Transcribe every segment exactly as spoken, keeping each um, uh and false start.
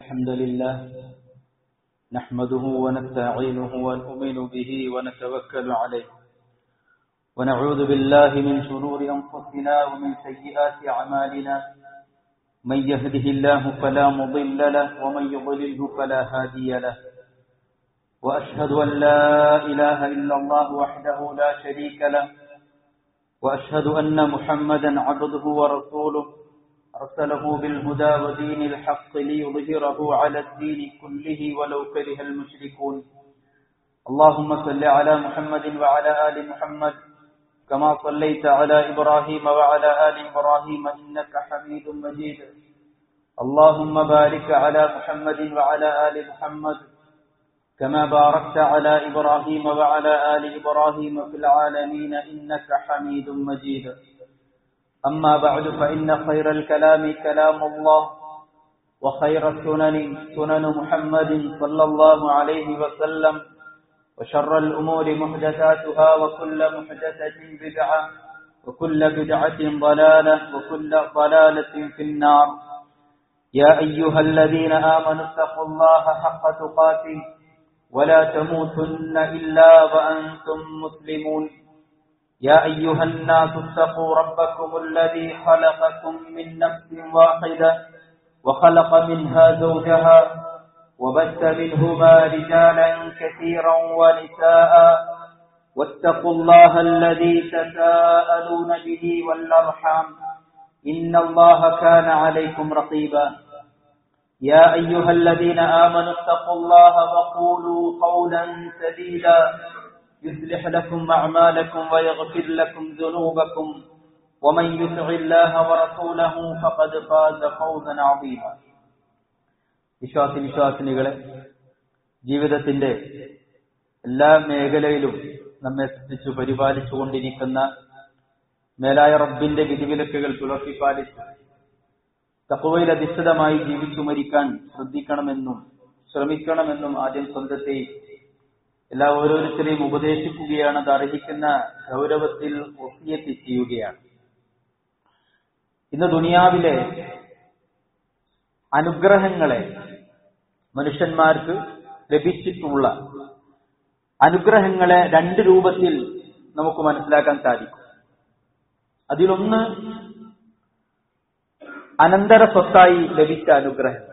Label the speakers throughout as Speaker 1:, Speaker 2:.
Speaker 1: الحمد لله نحمده ونستعينه ونؤمن به ونتوكل عليه ونعوذ بالله من شرور أنفسنا ومن سيئات أعمالنا من يهده الله فلا مضل له ومن يضلله فلا هادي له وأشهد أن لا إله إلا الله وحده لا شريك له وأشهد أن محمدا عبده ورسوله أرسله بالهدى ودين الحق ليظهره على الدين كله ولو كره المشركون اللهم صل على محمد وعلى آل محمد كما صليت على إبراهيم وعلى آل إبراهيم إنك حميد مجيد اللهم بارك على محمد وعلى آل محمد كما باركت على إبراهيم وعلى آل إبراهيم في العالمين إنك حميد مجيد أما بعد فإن خير الكلام كلام الله وخير السنن سنن محمد صلى الله عليه وسلم وشر الأمور محدثاتها وكل محدثة بدعة وكل بدعة ضلالة وكل ضلالة في النار يا أيها الذين آمنوا اتقوا الله حق تقاته ولا تموتن إلا وأنتم مسلمون يا أيها الناس اتقوا ربكم الذي خلقكم من نفس واحدة وخلق منها زوجها وبث منهما رجالا كثيرا ونساء واتقوا الله الذي تساءلون به والأرحام إن الله كان عليكم رقيبا يا أيها الذين آمنوا اتقوا الله وقولوا قولا سديدا يصلح لكم أعمالكم ويغفر لكم ذنوبكم ومن يطع الله ورسوله فقد فاز فوزا عظيما വിശ്വാസി വിശ്വാസിനികളെ, ജീവിതത്തിന്റെ എല്ലാ മേഖലയിലും നമ്മെ സൃഷ്ടിച്ചു പരിപാലിച്ചുകൊണ്ടിരിക്കുന്ന മേലായ റബ്ബിന്റെ വിധിവിലക്കുകൾ പുലർത്തിപ്പാലിച്ച് തഖ്വയിൽ അധിഷ്ഠിതമായി ജീവിച്ചു മരിക്കാൻ ശ്രദ്ധിക്കണമെന്നും ശ്രമിക്കണമെന്നും ആദ്യം സ്വന്തത്തെ എല്ലാ ഓരോരുത്തരെയും ഉപദേശിക്കുകയാണ്. അത് അർഹിക്കുന്ന ഗൗരവത്തിൽ വസിയത്ത് ചെയ്യുകയാണ്. ഇന്ന് ദുനിയാവിലെ അനുഗ്രഹങ്ങളെ, മനുഷ്യന്മാർക്ക് ലഭിച്ചിട്ടുള്ള അനുഗ്രഹങ്ങളെ രണ്ട് രൂപത്തിൽ നമുക്ക് മനസ്സിലാക്കാൻ സാധിക്കും. അതിലൊന്ന് അനന്തര സ്വത്തായി ലഭിച്ച അനുഗ്രഹങ്ങൾ.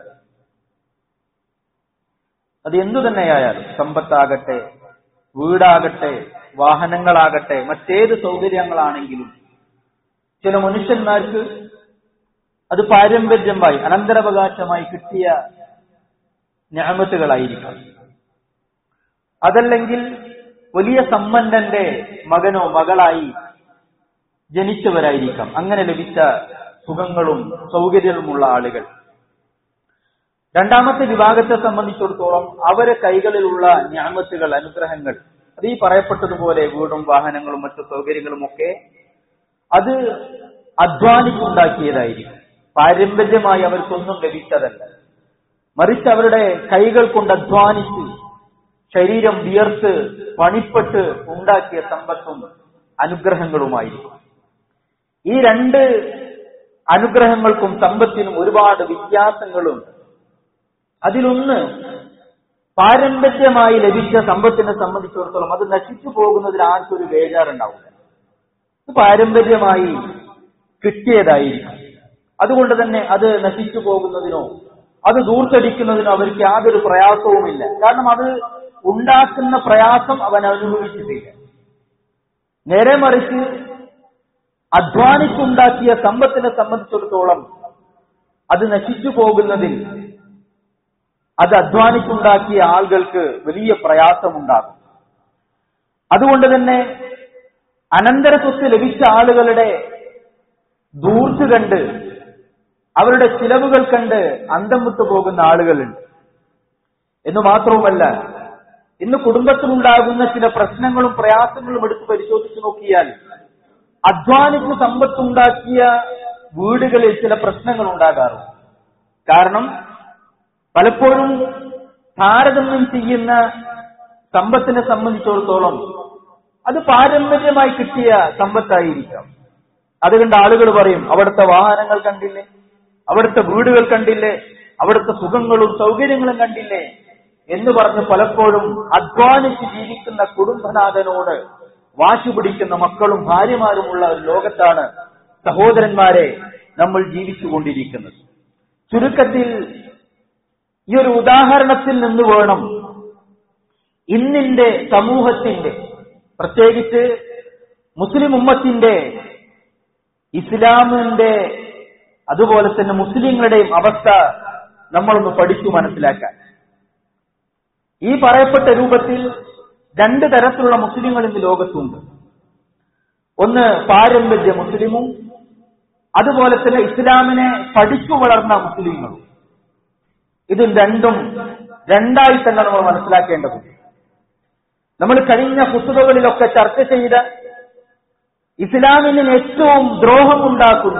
Speaker 1: അത് എന്തു തന്നെയായാലും, സമ്പത്താകട്ടെ, വീടാകട്ടെ, വാഹനങ്ങളാകട്ടെ, മറ്റേത് സൗകര്യങ്ങളാണെങ്കിലും ചില മനുഷ്യന്മാർക്ക് അത് പാരമ്പര്യമായി അനന്തരാവകാശമായി കിട്ടിയ നിഅമത്തുകളായിരിക്കാം. അതല്ലെങ്കിൽ വലിയ സമ്പന്നന്റെ മകനോ മകളായി ജനിച്ചവരായിരിക്കാം. അങ്ങനെ ലഭിച്ച സുഖങ്ങളും സൗകര്യവുമുള്ള ആളുകൾ. രണ്ടാമത്തെ വിഭാഗത്തെ സംബന്ധിച്ചിടത്തോളം അവരെ കൈകളിലുള്ള നിഅമത്തുകൾ, അനുഗ്രഹങ്ങൾ, അത് ഈ പറയപ്പെട്ടതുപോലെ വീടും വാഹനങ്ങളും മറ്റു സൗകര്യങ്ങളും ഒക്കെ അത് അധ്വാനിച്ചുണ്ടാക്കിയതായിരിക്കും. പാരമ്പര്യമായി അവർക്കൊന്നും ലഭിച്ചതല്ല. മറിച്ച് അവരുടെ കൈകൾ കൊണ്ട് അധ്വാനിച്ച് ശരീരം വിയർത്ത് പണിപ്പെട്ട് ഉണ്ടാക്കിയ സമ്പത്തും അനുഗ്രഹങ്ങളുമായിരിക്കും. ഈ രണ്ട് അനുഗ്രഹങ്ങൾക്കും സമ്പത്തിനും ഒരുപാട് വ്യത്യാസങ്ങളുണ്ട്. അതിലൊന്ന്, പാരമ്പര്യമായി ലഭിച്ച സമ്പത്തിനെ സംബന്ധിച്ചിടത്തോളം അത് നശിച്ചു പോകുന്നതിൽ ആർക്കൊരു ബേജാറുണ്ടാവില്ല. ഇത് പാരമ്പര്യമായി കിട്ടിയതായിരിക്കും. അതുകൊണ്ട് തന്നെ അത് നശിച്ചു പോകുന്നതിനോ അത് ദൂർത്തടിക്കുന്നതിനോ അവർക്ക് യാതൊരു പ്രയാസവുമില്ല. കാരണം അത് ഉണ്ടാക്കുന്ന പ്രയാസം അവൻ അനുഭവിച്ചിട്ടില്ല. നേരെ മറിച്ച് അധ്വാനിച്ചുണ്ടാക്കിയ സമ്പത്തിനെ സംബന്ധിച്ചിടത്തോളം അത് നശിച്ചു പോകുന്നതിൽ അത് അധ്വാനിച്ചുണ്ടാക്കിയ ആളുകൾക്ക് വലിയ പ്രയാസമുണ്ടാകും. അതുകൊണ്ട് തന്നെ അനന്തര സ്വത്ത് ലഭിച്ച ആളുകളുടെ ദൂർത്ത് കണ്ട്, അവരുടെ ചിലവുകൾ കണ്ട് അന്തം വിട്ടു പോകുന്ന ആളുകളുണ്ട്. എന്ന് മാത്രവുമല്ല, ഇന്ന് കുടുംബത്തിലുണ്ടാകുന്ന ചില പ്രശ്നങ്ങളും പ്രയാസങ്ങളും എടുത്ത് പരിശോധിച്ചു നോക്കിയാൽ അധ്വാനിച്ച് സമ്പത്തുണ്ടാക്കിയ വീടുകളിൽ ചില പ്രശ്നങ്ങൾ ഉണ്ടാകാറുണ്ട്. കാരണം പലപ്പോഴും താരതമ്യം ചെയ്യുന്ന സമ്പത്തിനെ സംബന്ധിച്ചിടത്തോളം അത് പാരമ്പര്യമായി കിട്ടിയ സമ്പത്തായിരിക്കാം. അതുകൊണ്ട് ആളുകൾ പറയും, അവിടുത്തെ വാഹനങ്ങൾ കണ്ടില്ലേ, അവിടുത്തെ വീടുകൾ കണ്ടില്ലേ, അവിടുത്തെ സുഖങ്ങളും സൗകര്യങ്ങളും കണ്ടില്ലേ എന്ന് പറഞ്ഞ് പലപ്പോഴും അധ്വാനിച്ച് ജീവിക്കുന്ന കുടുംബനാഥനോട് വാശി പിടിക്കുന്ന മക്കളും ഭാര്യമാരുമുള്ള ഒരു ലോകത്താണ് സഹോദരന്മാരെ നമ്മൾ ജീവിച്ചുകൊണ്ടിരിക്കുന്നത്. ചുരുക്കത്തിൽ ഈ ഒരു ഉദാഹരണത്തിൽ നിന്ന് വേണം ഇന്നിന്റെ സമൂഹത്തിന്റെ, പ്രത്യേകിച്ച് മുസ്ലിം ഉമ്മത്തിന്റെ, ഇസ്ലാമിന്റെ അതുപോലെ തന്നെ മുസ്ലിങ്ങളുടെയും അവസ്ഥ നമ്മളൊന്ന് പഠിച്ചു മനസ്സിലാക്കാൻ. ഈ പറയപ്പെട്ട രൂപത്തിൽ രണ്ട് തരത്തിലുള്ള മുസ്ലിങ്ങൾ ഇന്ന് ലോകത്തുണ്ട്. ഒന്ന് പാരമ്പര്യ മുസ്ലിമും അതുപോലെ തന്നെ ഇസ്ലാമിനെ പഠിച്ചു വളർന്ന മുസ്ലിങ്ങളും. ഇത് രണ്ടും രണ്ടായി തന്നെ നമ്മൾ മനസ്സിലാക്കേണ്ടതുണ്ട്. നമ്മൾ കഴിഞ്ഞ ഖുതുബകളിലൊക്കെ ചർച്ച ചെയ്ത ഇസ്ലാമിന് ഏറ്റവും ദ്രോഹമുണ്ടാക്കുന്ന,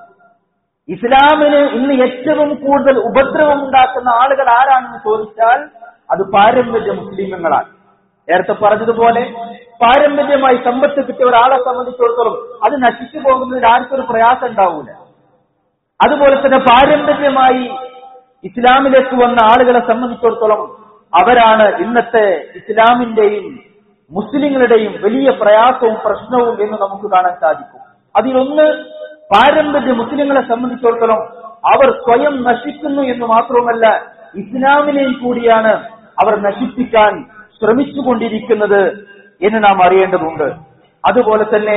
Speaker 1: ഇസ്ലാമിന് ഇന്ന് ഏറ്റവും കൂടുതൽ ഉപദ്രവം ഉണ്ടാക്കുന്ന ആളുകൾ ആരാണെന്ന് ചോദിച്ചാൽ അത് പാരമ്പര്യ മുസ്ലിങ്ങളാണ്. നേരത്തെ പറഞ്ഞതുപോലെ പാരമ്പര്യമായി സമ്പത്ത് കിട്ടിയ ഒരാളെ സംബന്ധിച്ചിടത്തോളം അത് നശിച്ചു പോകുന്നതിൽ ആർക്കൊരു പ്രയാസം ഉണ്ടാവൂല. അതുപോലെ തന്നെ പാരമ്പര്യമായി ഇസ്ലാമിലേക്ക് വന്ന ആളുകളെ സംബന്ധിച്ചിടത്തോളം അവരാണ് ഇന്നത്തെ ഇസ്ലാമിന്റെയും മുസ്ലിങ്ങളുടെയും വലിയ പ്രയാസവും പ്രശ്നവും എന്ന് നമുക്ക് കാണാൻ സാധിക്കും. അതിലൊന്ന്, പാരമ്പര്യ മുസ്ലിങ്ങളെ സംബന്ധിച്ചിടത്തോളം അവർ സ്വയം നശിക്കുന്നു എന്ന് മാത്രവുമല്ല, ഇസ്ലാമിനെയും കൂടിയാണ് അവർ നശിപ്പിക്കാൻ ശ്രമിച്ചുകൊണ്ടിരിക്കുന്നത് എന്ന് നാം അറിയേണ്ടതുണ്ട്. അതുപോലെ തന്നെ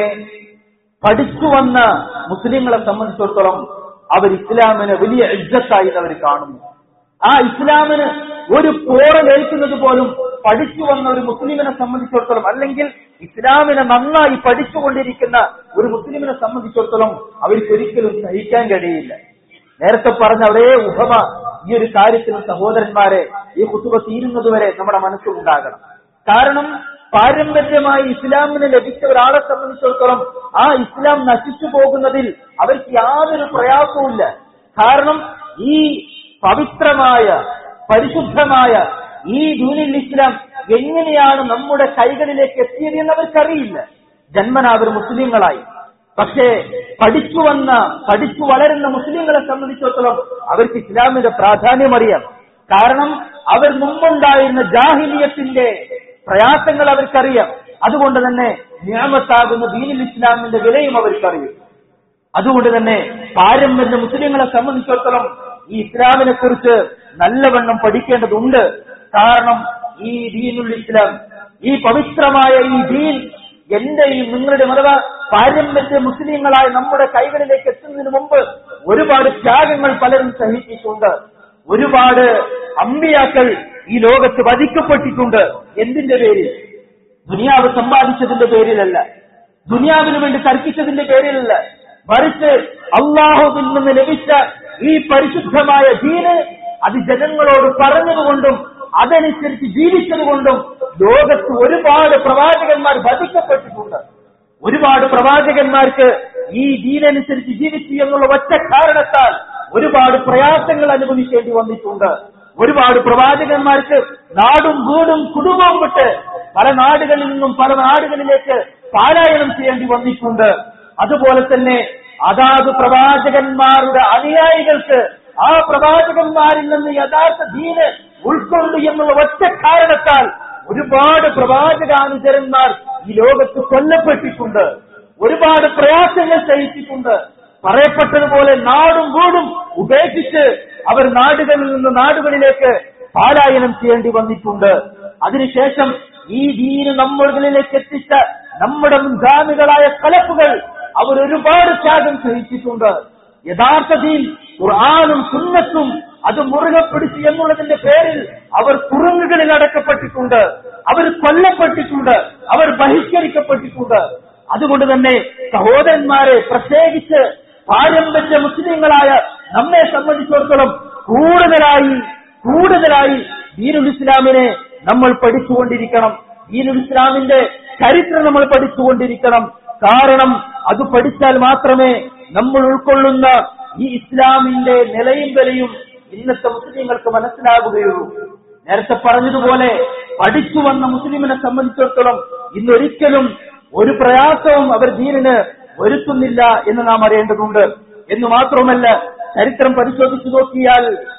Speaker 1: പഠിച്ചു വന്ന മുസ്ലിങ്ങളെ സംബന്ധിച്ചിടത്തോളം അവർ ഇസ്ലാമിനെ വലിയ ഇജ്ജത്തായി അവർ കാണുന്നു. ആ ഇസ്ലാമിന് ഒരു പോറലേൽക്കുന്നത് പോലും പഠിച്ചു വന്ന ഒരു മുസ്ലിമിനെ സംബന്ധിച്ചിടത്തോളം, അല്ലെങ്കിൽ ഇസ്ലാമിനെ നന്നായി പഠിച്ചുകൊണ്ടിരിക്കുന്ന ഒരു മുസ്ലിമിനെ സംബന്ധിച്ചിടത്തോളം അവർക്ക് ഒരിക്കലും സഹിക്കാൻ കഴിയില്ല. നേരത്തെ പറഞ്ഞ ഒരേ ഉപമ ഈ ഒരു കാര്യത്തിലും സഹോദരന്മാരെ ഈ ഖുതുബ തീരുന്നതുവരെ നമ്മുടെ മനസ്സിലുണ്ടാകണം. കാരണം പാരമ്പര്യമായി ഇസ്ലാമിന് ലഭിച്ച ഒരാളെ സംബന്ധിച്ചിടത്തോളം ആ ഇസ്ലാം നശിച്ചു പോകുന്നതിൽ അവർക്ക് യാതൊരു പ്രയാസവുമില്ല. കാരണം ഈ പവിത്രമായ പരിശുദ്ധമായ ഈ ദീനുൽ ഇസ്ലാം എങ്ങനെയാണ് നമ്മുടെ കൈകളിലേക്ക് എത്തിയത് എന്ന് അവർക്കറിയില്ല. ജന്മനാ അവർ മുസ്ലിങ്ങളായി. പക്ഷേ പഠിച്ചു വന്ന പഠിച്ചു വളരുന്ന മുസ്ലിങ്ങളെ സംബന്ധിച്ചിടത്തോളം അവർക്ക് ഇസ്ലാമിന്റെ പ്രാധാന്യം അറിയാം. കാരണം അവർ മുമ്പുണ്ടായിരുന്ന ജാഹിലിയത്തിന്റെ പ്രയാസങ്ങൾ അവർക്കറിയാം. അതുകൊണ്ട് തന്നെ നിഅമത്താകുന്ന ദീനുൽ ഇസ്ലാമിന്റെ വിലയും അവർക്കറിയും. അതുകൊണ്ട് തന്നെ പാരമ്പര്യ മുസ്ലിങ്ങളെ സംബന്ധിച്ചിടത്തോളം ഈ ഇസ്ലാമിനെ കുറിച്ച് നല്ലവണ്ണം പഠിക്കേണ്ടതുണ്ട്. കാരണം ഈ ദീനുൽ ഇസ്ലാം, ഈ പവിത്രമായ ഈ ദീൻ എന്റെയും നിങ്ങളുടെയും അഥവാ പാരമ്പര്യ മുസ്ലിങ്ങളായ നമ്മുടെ കൈകളിലേക്ക് എത്തുന്നതിന് മുമ്പ് ഒരുപാട് ത്യാഗങ്ങൾ പലരും സഹിച്ചിട്ടുണ്ട്. ഒരുപാട് അമ്പിയാക്കൾ ഈ ലോകത്ത് വധിക്കപ്പെട്ടിട്ടുണ്ട്. എന്തിന്റെ പേരിൽ? ദുനിയാവ് സമ്പാദിച്ചതിന്റെ പേരിലല്ല, ദുനിയാവിന് വേണ്ടി തർക്കിച്ചതിന്റെ പേരിലല്ല, മറിച്ച് അള്ളാഹുവിൽ നിന്ന് ലഭിച്ച ഈ പരിശുദ്ധമായ ദീന് അത് ജനങ്ങളോട് പറഞ്ഞതുകൊണ്ടും അതനുസരിച്ച് ജീവിച്ചതുകൊണ്ടും ലോകത്ത് ഒരുപാട് പ്രവാചകന്മാർ വധിക്കപ്പെട്ടിട്ടുണ്ട്. ഒരുപാട് പ്രവാചകന്മാർക്ക് ഈ ദീനനുസരിച്ച് ജീവിച്ചു എന്നുള്ള ഒറ്റ കാരണത്താൽ ഒരുപാട് പ്രയാസങ്ങൾ അനുഭവിക്കേണ്ടി വന്നിട്ടുണ്ട്. ഒരുപാട് പ്രവാചകന്മാർക്ക് നാടും വീടും കുടുംബവും വിട്ട് പല നാടുകളിൽ നിന്നും പല നാടുകളിലേക്ക് പാലായനം ചെയ്യേണ്ടി വന്നിട്ടുണ്ട്. അതുപോലെ തന്നെ അതാത് പ്രവാചകന്മാരുടെ അനുയായികൾക്ക് ആ പ്രവാചകന്മാരിൽ നിന്ന് യഥാർത്ഥ ദീന് ഉൾക്കൊണ്ടു എന്നുള്ള ഒറ്റ കാരണത്താൽ ഒരുപാട് പ്രവാചകാനുചരന്മാർ ഈ ലോകത്ത് കൊല്ലപ്പെട്ടിട്ടുണ്ട്. ഒരുപാട് പ്രയാസങ്ങൾ സഹിച്ചിട്ടുണ്ട്. പറയപ്പെട്ടതുപോലെ നാടും വീടും ഉപേക്ഷിച്ച് അവർ നാടുകളിൽ നിന്ന് നാടുകളിലേക്ക് പാലായനം ചെയ്യേണ്ടി വന്നിട്ടുണ്ട്. അതിനുശേഷം ഈ ദീന് നമ്മളിലേക്ക് എത്തിച്ച നമ്മുടെ മുൻഗാമികളായ ഖലഫുകൾ അവർ ഒരുപാട് ത്യാഗം സഹിച്ചിട്ടുണ്ട്. യഥാർത്ഥ ദീൻ ഖുർആനും സുന്നത്തും അത് മുറുകെ പിടിച്ചു എന്നുള്ളതിന്റെ പേരിൽ അവർ കുറുങ്ങുകളിൽ അടക്കപ്പെട്ടിട്ടുണ്ട്, അവർ കൊല്ലപ്പെട്ടിട്ടുണ്ട്, അവർ ബഹിഷ്കരിക്കപ്പെട്ടിട്ടുണ്ട്. അതുകൊണ്ട് തന്നെ സഹോദരന്മാരെ, പ്രത്യേകിച്ച് പാരമ്പര്യ മുസ്ലിങ്ങളായ നമ്മെ സംബന്ധിച്ചിടത്തോളം കൂടുതലായി കൂടുതലായി ദീനുൽ ഇസ്ലാമിനെ നമ്മൾ പഠിച്ചുകൊണ്ടിരിക്കണം. ദീനുൽ ഇസ്ലാമിന്റെ ചരിത്രം നമ്മൾ പഠിച്ചുകൊണ്ടിരിക്കണം. കാരണം അത് പഠിച്ചാൽ മാത്രമേ നമ്മൾ ഉൾക്കൊള്ളുന്ന ഈ ഇസ്ലാമിന്റെ നിലയും വിലയും ഇന്നത്തെ മുസ്ലിങ്ങൾക്ക് മനസ്സിലാകുകയുള്ളൂ. നേരത്തെ പറഞ്ഞതുപോലെ പഠിച്ചു വന്ന മുസ്ലിമിനെ സംബന്ധിച്ചിടത്തോളം ഇന്നൊരിക്കലും ഒരു പ്രയാസവും അവർ ദീനിന് വരുത്തുന്നില്ല എന്ന് നാം അറിയേണ്ടതുണ്ട്. എന്ന് മാത്രമല്ല, ചരിത്രം പരിശോധിച്ചു നോക്കിയാൽ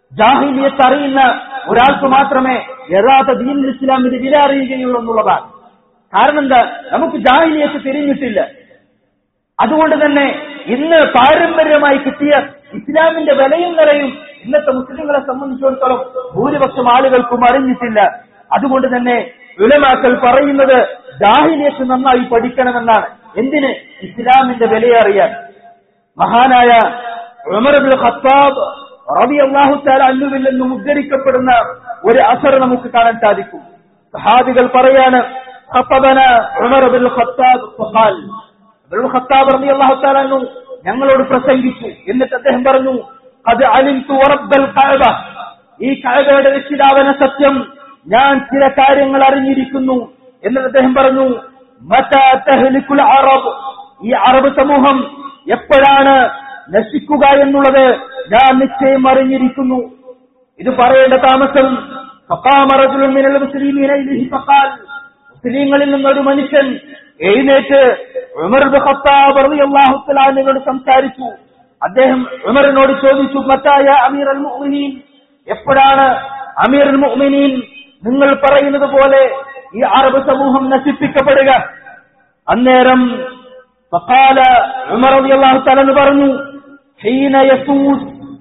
Speaker 1: ജാഹിലിയത്ത് അറിയുന്ന ഒരാൾക്ക് മാത്രമേ യഥാർത്ഥ ദീനുൽ ഇസ്ലാമിന്റെ വില അറിയുകയുള്ളൂ എന്നുള്ളതാണ്. കാരണം എന്താ? നമുക്ക് ജാഹിലിയത്ത് തിരിഞ്ഞിട്ടില്ല. അതുകൊണ്ട് തന്നെ ഇന്ന് പാരമ്പര്യമായി കിട്ടിയ ഇസ്ലാമിന്റെ വിലയും നിറയും ഇന്നത്തെ മുസ്ലിങ്ങളെ സംബന്ധിച്ചിടത്തോളം ഭൂരിപക്ഷം ആളുകൾക്കും അറിഞ്ഞിട്ടില്ല. അതുകൊണ്ട് തന്നെ ഉലമാക്കൾ പറയുന്നത് ജാഹിലിയത്ത് നന്നായി പഠിക്കണമെന്നാണ്. എന്തിന്? ഇസ്ലാമിന്റെ വിലയറിയാൻ. മഹാനായ ഉമർ ഇബ്നുൽ ഖത്താബ് റളിയല്ലാഹു തആല അൻഹുവിൽ നിന്നും ഉദ്ധരിക്കപ്പെടുന്ന ഒരു അസർ നമുക്ക് കാണാൻ സാധിക്കും. സഹാബികൾ പറയാണ്, ഖത്തബന ഉമർ ഇബ്നുൽ ഖത്താബ് ഫഖാൽ, ഇബ്നുൽ ഖത്താബ് റളിയല്ലാഹു തആല അൻഹു ഞങ്ങളോട് പ്രസംഗിച്ചു. എന്നിട്ട് അദ്ദേഹം പറഞ്ഞു, ഖദ് അലിംതു റബ്ബൽ കഅബ, ഈ കഅബയുടെ രക്ഷിതാവന സത്യം ഞാൻ ചില കാര്യങ്ങൾ അറിഞ്ഞിരിക്കുന്നു. എന്നിട്ട് അദ്ദേഹം പറഞ്ഞു, മതാ തഹ്ലികുൽ അറബ്, ഈ അറബ് സമൂഹം എപ്പോഴാണ് നശിക്കുക എന്നുള്ളത് ഞാൻ നിശ്ചയം അറിഞ്ഞിരിക്കുന്നു. ഇത് പറയേണ്ട താമസം ഫഖാമ റജുലുൻ മിനൽ മുസ്ലിമീന ഇലൈഹി ഫഖാൽ, മുസ്ലിങ്ങളിൽ നിന്നൊരു മനുഷ്യൻ എഴുന്നേറ്റ് ഉമർ ഇബ്നു ഖത്താബ് റളിയല്ലാഹു തആല അൻഹുവോട് സംസാരിച്ചു. അദ്ദേഹം ഉമറിനോട് ചോദിച്ചു, മതാ യാ അമീറൽ മുഅ്മിനീൻ, എപ്പോഴാണ് അമീറുൽ മുഅ്മിനീൻ നിങ്ങൾ പറയുന്നത് പോലെ ഈ അറബ് സമൂഹം നശിപ്പിക്കപ്പെടുക? അന്നേരം ഫഖാല ഉമർ റളിയല്ലാഹു തആല അൻഹു പറഞ്ഞു, ഹീന യസൂസ്,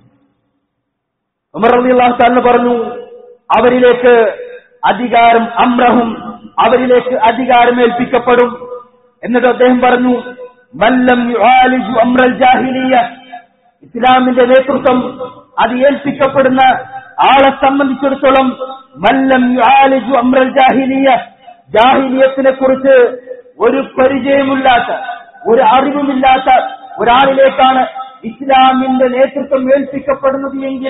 Speaker 1: ഉമർ റളിയല്ലാഹു തആല പറഞ്ഞു, അവരിലേക്ക് അധികാരം അംറഹും, അവരിലേക്ക് അധികാരം ഏൽപ്പിക്കപ്പെടും. എന്നിട്ട് അദ്ദേഹം പറഞ്ഞു, മല്ലം യുആലിജു അംറൽ ജാഹിലിയ്യ, ഇസ്ലാമിന്റെ നേതൃത്വം അത് ഏൽപ്പിക്കപ്പെടുന്ന ആളെ സംബന്ധിച്ചിടത്തോളം മല്ലം യുആലിജു അംറൽ ജാഹിലിയ്യ, ജാഹിലിയത്തിനെ കുറിച്ച് ഒരു പരിചയമില്ലാത്ത, ഒരു അറിവുമില്ലാത്ത ഒരാളിലേക്കാണ് ഇസ്ലാമിന്റെ നേതൃത്വം ഏൽപ്പിക്കപ്പെടുന്നത് എങ്കിൽ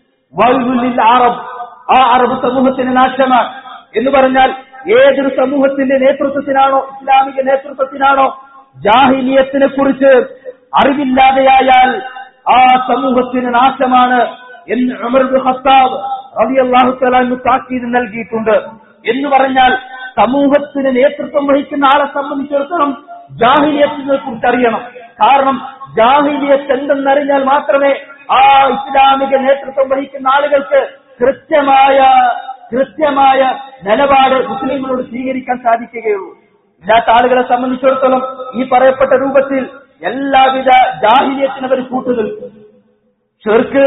Speaker 1: വൈലുൽ അറബ്, ആ അറബ് സമൂഹത്തിന് നാശമാണ്. എന്ന് പറഞ്ഞാൽ ഏതൊരു സമൂഹത്തിന്റെ നേതൃത്വത്തിനാണോ, ഇസ്ലാമിക നേതൃത്വത്തിനാണോ ജാഹിലിയത്തിനെ കുറിച്ച് അറിവില്ലാതെയായാൽ ആ സമൂഹത്തിന് നാശമാണ് എന്ന് ഉമർ ഇബ്നു ഖത്താബ് റളിയല്ലാഹു തആല അൻഹു താക്കീത് നൽകിയിട്ടുണ്ട്. എന്ന് പറഞ്ഞാൽ സമൂഹത്തിന് നേതൃത്വം വഹിക്കുന്ന ആളെ സംബന്ധിച്ചിടത്തോളം ജാഹിലിയത്തിനെ കുറിച്ച് അറിയണം. കാരണം ജാഹിലിയത്ത് എന്തെന്നറിഞ്ഞാൽ മാത്രമേ ആ ഇസ്ലാമിക നേതൃത്വം വഹിക്കുന്ന ആളുകൾക്ക് കൃത്യമായ കൃത്യമായ നിലപാട് മുസ്ലിങ്ങളോട് സ്വീകരിക്കാൻ സാധിക്കുകയുള്ളൂ. ഇല്ലാത്ത ആളുകളെ സംബന്ധിച്ചിടത്തോളം ഈ പറയപ്പെട്ട രൂപത്തിൽ എല്ലാവിധ ജാഹിലിയത്തിനും അവർ കൂട്ടുനിൽക്കും. ശിർക്ക്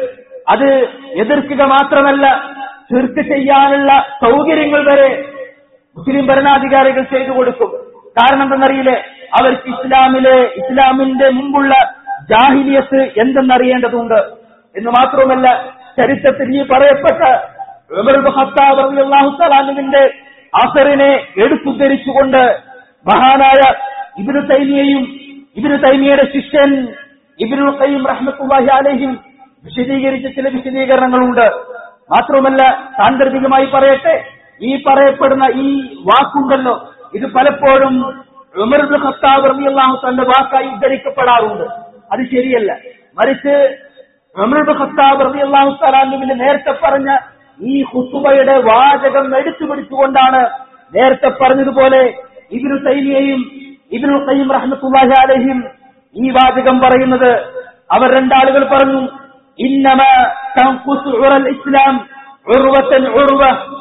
Speaker 1: അത് എതിർക്കുക മാത്രമല്ല, ശിർക്ക് ചെയ്യാനുള്ള സൗകര്യങ്ങൾ വരെ മുസ്ലിം ഭരണാധികാരികൾ ചെയ്തു കൊടുക്കും. കാരണം എന്തെന്നറിയില്ലേ? അവർക്ക് ഇസ്ലാമിലെ ഇസ്ലാമിന്റെ മുമ്പുള്ള ജാഹിലിയത്ത് എന്തെന്നറിയേണ്ടതുണ്ട്. എന്ന് മാത്രവുമല്ല, ചരിത്രത്തിൽ ഈ പറയപ്പെട്ട ഉമർ ഇബ്നു ഖത്താബ് റളിയല്ലാഹു തആല അൻഹുവിന്റെ അസറിനെ എടുത്തുദ്ധരിച്ചുകൊണ്ട് മഹാനായ ഇബ്നു തൈമിയയും ഇബ്നു തൈമിയയുടെ ശിഷ്യൻ ഇബ്നുൽ ഖയ്യിം റഹ്മത്തുള്ളാഹി അലൈഹിം വിശദീകരിച്ച ചില വിശദീകരണങ്ങളുണ്ട്. മാത്രവുമല്ല, സാന്ദർഭികമായി പറയട്ടെ, ഈ പറയപ്പെടുന്ന ഈ വാക്കുണ്ടല്ലോ, ഇത് പലപ്പോഴും ഉമർ ഇബ്നു ഖത്താബ് റളിയല്ലാഹു തആല വാക്കായി ഉദ്ധരിക്കപ്പെടാറുണ്ട്. അത് ശരിയല്ല. മറിച്ച് ഉമർ ഇബ്നു ഖത്താബ് റളിയല്ലാഹു തആല അൻഹുവിന്റെ നേരത്തെ പറഞ്ഞ ഈ ഖുതുബയുടെ വാചകം എടുത്തു പിടിച്ചുകൊണ്ടാണ് നേരത്തെ പറഞ്ഞതുപോലെ ഇബ്നു തൈമിയയും ഇബ്നുൽ ഖയ്യിം റഹ്മത്തുള്ളാഹി അലൈഹിം ഈ വാചകം പറയുന്നത്. അവർ രണ്ടാളുകൾ പറഞ്ഞു, ഇന്നമാ തൻഖുസു ഉറൽ ഇസ്ലാം ഉർവതൻ ഉർവ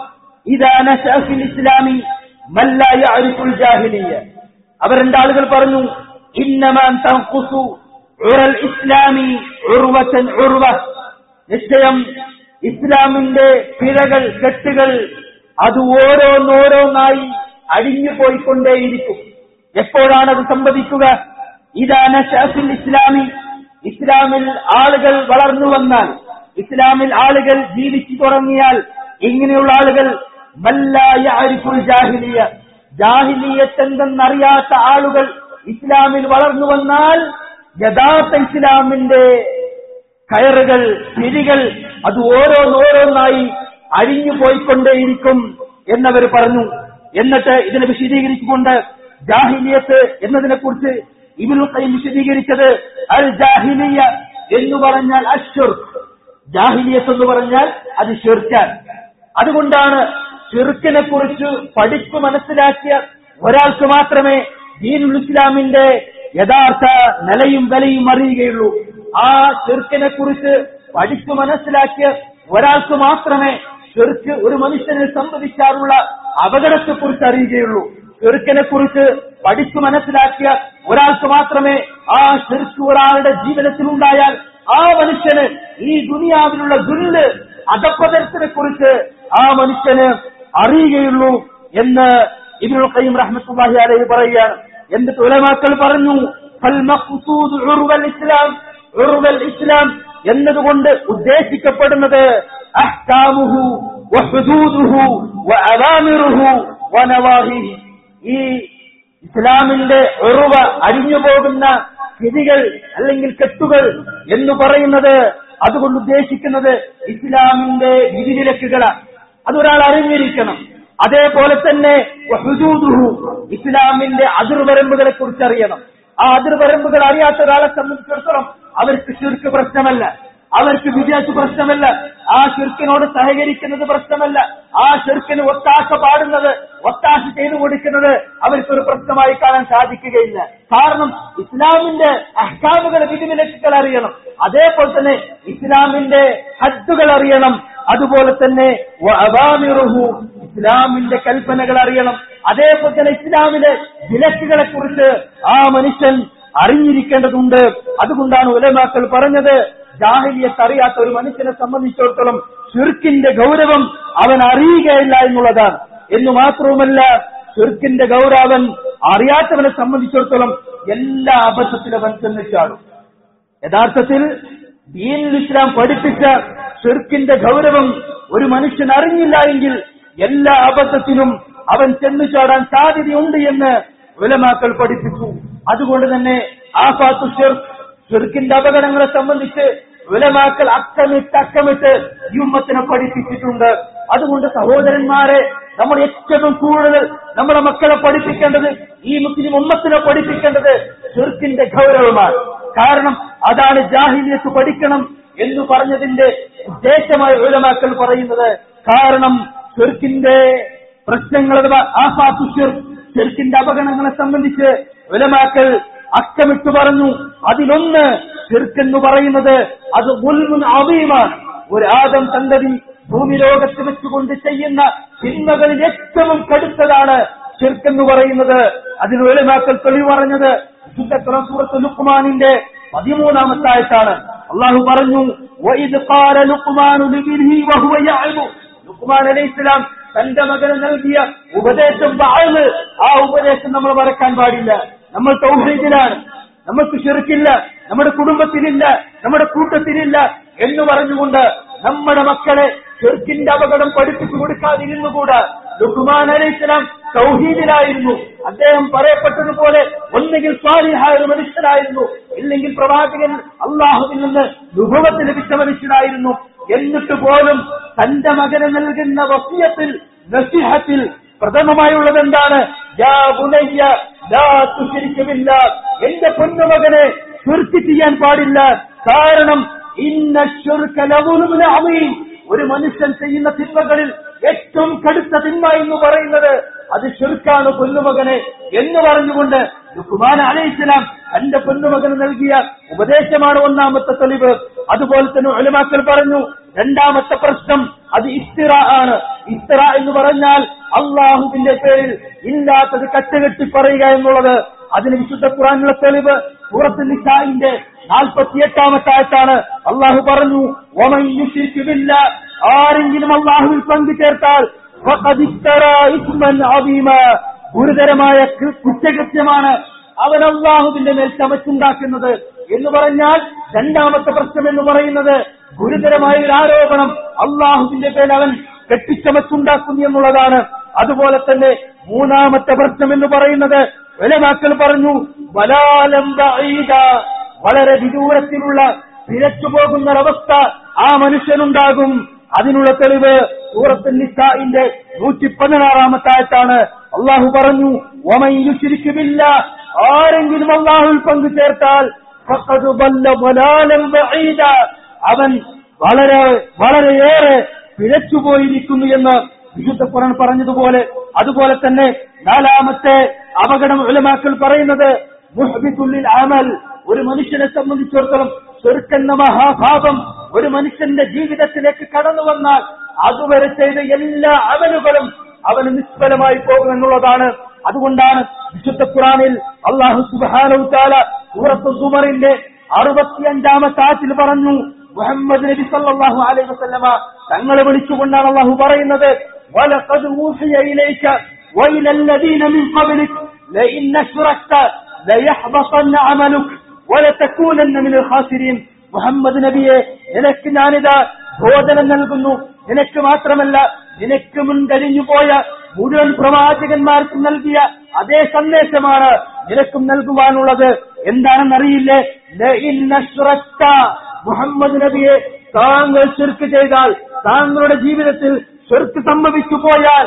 Speaker 1: ഇദാ നശഅ ഫിൽ ഇസ്ലാമി മൻ ലാ യഅരിഫുൽ ജാഹിലിയ്യ. അവർ രണ്ടാളുകൾ പറഞ്ഞു, ഇന്നമാ തൻഖുസു ഉറൽ ഇസ്ലാമി ഉർവതൻ ഉർവ, നിശ്ചയം ഇസ്ലാമിന്റെ പിഴകൾ, കെട്ടുകൾ അത് ഓരോന്നോരോന്നായി അടിഞ്ഞു പോയിക്കൊണ്ടേയിരിക്കും. എപ്പോഴാണ് അത് സംഭവിക്കുക? ഇദാ നശഅ ഫിൽ ഇസ്ലാമി, ഇസ്ലാമിൽ ആളുകൾ വളർന്നു വന്നാൽ, ഇസ്ലാമിൽ ആളുകൾ ജീവിച്ചു തുടങ്ങിയാൽ, ഇങ്ങനെയുള്ള ആളുകൾ മൻ ലാ യഅരിഫുൽ ജാഹിലിയ്യ, ജാഹിലിയ്യത്ത് എന്തെന്നറിയാത്ത ആളുകൾ ഇസ്ലാമിൽ വളർന്നു വന്നാൽ യഥാർത്ഥ ഇസ്ലാമിന്റെ കയറുകൾ, പിരികൾ അത് ഓരോന്നോരോന്നായി അഴിഞ്ഞു പോയിക്കൊണ്ടേയിരിക്കും എന്നവർ പറഞ്ഞു. എന്നിട്ട് ഇതിനെ വിശദീകരിച്ചുകൊണ്ട് ജാഹിലിയത്ത് എന്നതിനെ കുറിച്ച് ഇബ്നുൽ ഖയ്യിം വിശദീകരിച്ചത് അൽ ജാഹിലിയ്യ എന്ന് പറഞ്ഞാൽ അശ്ശിർക്ക്, ജാഹിലിയത്ത് എന്ന് പറഞ്ഞാൽ അത് ശിർക്കാണ്. അതുകൊണ്ടാണ് ശിർക്കിനെ കുറിച്ച് പഠിച്ചു മനസ്സിലാക്കിയ ഒരാൾക്ക് മാത്രമേ ദീനുൽ ഇസ്ലാമിന്റെ യഥാർത്ഥ നിലയും വിലയും അറിയുകയുള്ളൂ. ആ ശിർക്കിനെ കുറിച്ച് പഠിച്ചു മനസ്സിലാക്കിയ ഒരാൾക്ക് മാത്രമേ ശിർക്ക് ഒരു മനുഷ്യനെ സംഭവിക്കാറുള്ള അപകടത്തെക്കുറിച്ച് അറിയുകയുള്ളൂ. ശിർക്കിനെ കുറിച്ച് പഠിച്ചു മനസ്സിലാക്കിയ ഒരാൾക്ക് മാത്രമേ ആ ശിർക്ക് ഒരാളുടെ ജീവിതത്തിലുണ്ടായാൽ ആ മനുഷ്യന് ഈ ദുനിയാവിലുള്ള ദുല്ല് അധപ്പതനത്തിനെ കുറിച്ച് ആ മനുഷ്യന് അറിയുകയുള്ളൂ എന്ന് ഇബ്നുൽ ഖയ്യിം റഹ്മത്തുള്ളാഹി അലൈഹി പറയുകയാണ്. എന്നിട്ട് ഉലമാക്കൾ പറഞ്ഞു, ഫൽ മഖ്സൂദ് ഉർവൽ ഇസ്ലാം, ഉർവൽ ഇസ്ലാം എന്നതുകൊണ്ട് ഉദ്ദേശിക്കപ്പെടുന്നത് അഹ്കാമുഹു വഹുദൂദുഹു വഅവാമിറുഹു വനവാഹിഹി, ഈ ഇസ്ലാമിന്റെ ഉറവ അരിഞ്ഞുപോകുന്ന സ്ഥിതികൾ അല്ലെങ്കിൽ കെട്ടുകൾ എന്ന് പറയുന്നത് അതുകൊണ്ട് ഉദ്ദേശിക്കുന്നത് ഇസ്ലാമിന്റെ വിധിവിലക്കുകളാണ്. അതൊരാൾ അറിഞ്ഞിരിക്കണം. അതേപോലെ തന്നെ വഹുദൂദുഹു, ഇസ്ലാമിന്റെ അതിർവരമ്പുകളെ കുറിച്ച് അറിയണം. ആ അതിർവരമ്പുകൾ അറിയാത്ത ഒരാളെ സംബന്ധിച്ചിടത്തോളം അവർക്ക് ശിർക്ക് പ്രശ്നമല്ല, അവർക്ക് വിദ്യാർത്ഥി പ്രശ്നമല്ല, ആ ശിർക്കിനോട് സഹകരിക്കുന്നത് പ്രശ്നമല്ല, ആ ശിർക്കിന് ഒത്താശ പാടുന്നത് ഒത്താശ ചെയ്തു കൊടുക്കുന്നത് അവർക്കൊരു പ്രശ്നമായി കാണാൻ സാധിക്കുകയില്ല. കാരണം ഇസ്ലാമിന്റെ അഹ്കാമുകൾ വിധിവിലക്കുകൾ അറിയണം, അതേപോലെ തന്നെ ഇസ്ലാമിന്റെ ഹദ്ദുകൾ അറിയണം, അതുപോലെ തന്നെ വഅവാമിറുഹു, ഇസ്ലാമിന്റെ കൽപ്പനകൾ അറിയണം, അതേപോലെ തന്നെ ഇസ്ലാമിലെ വിലക്കുകളെ കുറിച്ച് ആ മനുഷ്യൻ അറിഞ്ഞിരിക്കേണ്ടതുണ്ട്. അതുകൊണ്ടാണ് ഉലമാക്കൾ പറഞ്ഞത്, ജാഹിലിയത്ത് അറിയാത്ത ഒരു മനുഷ്യനെ സംബന്ധിച്ചിടത്തോളം ശിർക്കിന്റെ ഗൗരവം അവൻ അറിയുകയില്ല എന്നുള്ളതാണ്. എന്നു മാത്രവുമല്ല, ശിർക്കിന്റെ ഗൗരവൻ അറിയാത്തവനെ സംബന്ധിച്ചിടത്തോളം എല്ലാ അബദ്ധത്തിലും അവൻ ചെന്നിച്ചാടും. യഥാർത്ഥത്തിൽ ദീനുൽ ഇസ്ലാം പഠിപ്പിച്ച ശിർക്കിന്റെ ഗൗരവം ഒരു മനുഷ്യൻ അറിഞ്ഞില്ല എങ്കിൽ എല്ലാ അബദ്ധത്തിലും അവൻ ചെന്നു ചാടാൻ സാധ്യതയുണ്ട് എന്ന് ഉലമാക്കൾ പഠിപ്പിച്ചു. അതുകൊണ്ട് തന്നെ ആഫാത്തു ശിർക്ക്, ശിർക്കിന്റെ അപകടങ്ങളെ സംബന്ധിച്ച് ഉലമാക്കൾ അക്കമിട്ട് അക്കമിട്ട് ഈ ഉമ്മത്തിനെ പഠിപ്പിച്ചിട്ടുണ്ട്. അതുകൊണ്ട് സഹോദരന്മാരെ, നമ്മൾ ഏറ്റവും കൂടുതൽ നമ്മുടെ മക്കളെ പഠിപ്പിക്കേണ്ടത്, ഈ മുസ്ലിം ഉമ്മത്തിനെ പഠിപ്പിക്കേണ്ടത് ശിർക്കിന്റെ ഗൗരവമാണ്. കാരണം അതാണ് ജാഹിലിയത്ത് പഠിക്കണം എന്ന് പറഞ്ഞതിന്റെ ഉദ്ദേശമായ ഉലമാക്കൾ പറയുന്നത്. കാരണം ശിർക്കിന്റെ പ്രശ്നങ്ങൾ അഥവാ ആഫാത്തു ശിർക്ക്, ശിർക്കിന്റെ അപകടങ്ങളെ സംബന്ധിച്ച് ഉലമാക്കൾ അക്കമിട്ട് പറഞ്ഞു. അതിലൊന്ന് ശിർക്ക് പറയുന്നത് അത് ദുൽമുൻ അദീമാണ്. ഒരു ആദം സന്തതി ഭൂമി ലോകത്ത് വെച്ചുകൊണ്ട് ചെയ്യുന്ന തിന്മകളിൽ ഏറ്റവും കടുത്തതാണ് ശിർക്ക് എന്ന് പറയുന്നത്. അതിന് ഉലമാക്കൾ തെളിവ് പറഞ്ഞത് വിശുദ്ധ സൂറത്ത് ലുഖ്മാനിന്റെ പതിമൂന്നാമത്തെ ആയത്താണ്. അല്ലാഹു പറഞ്ഞു, വഇദ് ഖാല ലുഖ്മാനു ലിബ്നിഹി വഹുവ യഅ്ലു, ലുഖ്മാൻ അലൈഹിസ്സലാം തന്റെ മകന് നൽകിയ ഉപദേശം ബഅല്, ആ ഉപദേശം നമ്മൾ മറക്കാൻ പാടില്ല. നമ്മൾ തൗഹീദിലാണ്, നമുക്ക് ശിർക്കില്ല, നമ്മുടെ കുടുംബത്തിലില്ല, നമ്മുടെ കൂട്ടത്തിലില്ല എന്ന് പറഞ്ഞുകൊണ്ട് നമ്മുടെ മക്കളെ ശിർക്കിന്റെ അപകടം പഠിപ്പിച്ചു കൊടുക്കാതിരുന്നുകൂടാ. ലുഖ്മാൻ അലൈഹിസ്സലാം തൗഹീദിലായിരുന്നു. അദ്ദേഹം പറയപ്പെട്ടതുപോലെ ഒന്നുകിൽ സ്വാലിഹായ ഒരു മനുഷ്യനായിരുന്നു, ഇല്ലെങ്കിൽ പ്രവാചകൻ അള്ളാഹുവിൽ നിന്ന് നുബുവത്ത് ലഭിച്ച മനുഷ്യനായിരുന്നു. എന്നിട്ട് പോലും തന്റെ മകന് നൽകുന്ന വസിയത്തിൽ, നസിഹത്തിൽ പ്രഥമമായുള്ളത് എന്താണ്? യാ ബുനയ്യ ലാ തുശ്രിക് ബില്ലാഹ്, എന്റെ പൊന്നുമകനെ ശിർക്ക് ചെയ്യാൻ പാടില്ല. കാരണം ഇന്ന ശിർക ലദുൽമുൻ അദീം, ഒരു മനുഷ്യൻ ചെയ്യുന്ന തിന്മകളിൽ ഏറ്റവും കടുത്ത തിന്മ എന്ന് പറയുന്നത് അത് ശിർക്കാണ് പൊന്നുമകനെ എന്ന് പറഞ്ഞുകൊണ്ട് ലുഖ്മാൻ അലൈഹിസ്സലാം തന്റെ പൊന്നുമകന് നൽകിയ ഉപദേശമാണ് ഒന്നാമത്തെ തെളിവ്. അതുപോലെ തന്നെ ഉലമാക്കൾ പറഞ്ഞു, രണ്ടാമത്തെ പ്രശ്നം അത് ഇഫ്തിറാ ആണ്. ഇഫ്തിറാ എന്ന് പറഞ്ഞാൽ അള്ളാഹുവിന്റെ പേരിൽ ഇല്ലാത്തത് കട്ടുകെട്ടി പറയുക എന്നുള്ളത്. അതിന് വിശുദ്ധ ഖുർആനിലെ തെളിവ് സൂറത്തുൽ നിസാഇന്റെ നാൽപ്പത്തിയെട്ടാമത്തെ ആയത്താണ്. അള്ളാഹു പറഞ്ഞു, വമൻ യുശ്രിക് ബില്ലാഹ്, ആരെങ്കിലും അള്ളാഹുവിൽ പങ്കു ചേർത്താൽ ഫഖദ് ഇഫ്തറാ ഇസ്മൻ അദീമാ, ഗുരുതരമായ കുറ്റകൃത്യമാണ് അവൻ അള്ളാഹുവിന്റെ മേൽ ചമച്ചുണ്ടാക്കുന്നത് എന്ന് പറഞ്ഞാൽ രണ്ടാമത്തെ പ്രശ്നം എന്ന് പറയുന്നത് ഗുരുതരമായ ഒരു ആരോപണം അള്ളാഹുവിന്റെ പേരിൽ അവൻ കെട്ടിച്ചമച്ചുണ്ടാക്കുന്നു എന്നുള്ളതാണ്. അതുപോലെ തന്നെ മൂന്നാമത്തെ പ്രശ്നം എന്ന് പറയുന്നത് ഉലമാക്കൾ പറഞ്ഞു വലാലം ബഈദ, വളരെ വിദൂരത്തിലുള്ള പിഴച്ചു പോകുന്ന ഒരവസ്ഥ ആ മനുഷ്യനുണ്ടാകും. അതിനുള്ള തെളിവ് സൂറത്തുൽ നിസാഇന്റെ നൂറ്റി പതിനാറാമത്തെ ആയത്താണ്. അള്ളാഹു പറഞ്ഞു, വമൻ യുശ്രിക് ബില്ലാഹ്, ആരെങ്കിലും അള്ളാഹുവിൽ പങ്കു ചേർത്താൽ ഫഖദ് ضل ضلالا بعيدا, അവൻ വളരെ വളരെയേറെ പിഴച്ചുപോയിരിക്കുന്നു എന്ന് വിശുദ്ധ ഖുർആൻ പറഞ്ഞതുപോലെ. അതുപോലെ തന്നെ നാലാമത്തെ അപകടം ഉലമാക്കൾ പറയുന്നത് മുഹ്ബിതുൽ അമൽ, ഒരു മനുഷ്യനെ സംബന്ധിച്ചിടത്തോളം ശിർക്ക് മഹാഭാവം ഒരു മനുഷ്യന്റെ ജീവിതത്തിലേക്ക് കടന്നു വന്നാൽ അതുവരെ ചെയ്ത എല്ലാ അമലുകളും അവന് നിഷ്ഫലമായി പോകുമെന്നുള്ളതാണ്. അതുകൊണ്ടാണ് വിശുദ്ധ ഖുർആനിൽ അല്ലാഹു സുബ്ഹാനഹു വ തആല സൂറത്ത് സുമറിന്റെ അറുപത്തിയഞ്ചാമത്തെ ആയത്തിൽ പറഞ്ഞു, മുഹമ്മദ് നബി സല്ലല്ലാഹു അലൈഹി വസല്ലമ തങ്ങളെ വിളിച്ചുകൊണ്ടാണ് അല്ലാഹു പറയുന്നത്, വലഖദ് ഊഹിയ ഇലൈക വഇലൽ ലദീന മിൻ ഖബ്ലിക ലഇൻ അശ്റക്ത ലയഹ്ബതന്ന അമലുക വലതകൂനന്ന മിനൽ ഖാസിരീൻ. മുഹമ്മദ് നബിയെ, നിനക്ക് ഞാനിതാ ബോധനം നൽകുന്നു. നിനക്ക് മാത്രമല്ല, നിനക്ക് മുൻകഴിഞ്ഞു പോയ മുഴുവൻ പ്രവാചകന്മാർക്കും നൽകിയ അതേ സന്ദേശമാണ് നിനക്കും നൽകുവാനുള്ളത്. എന്താണെന്നറിയില്ലേ? മുഹമ്മദ് നബിയെ, താങ്കൾ ശിർക്ക് ചെയ്താൽ, താങ്കളുടെ ജീവിതത്തിൽ ശിർക്ക് സംഭവിച്ചു പോയാൽ,